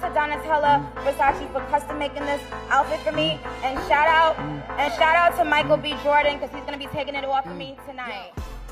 to Donatella Versace for custom making this outfit for me. And shout out to Michael B. Jordan because he's gonna be taking it off of me tonight.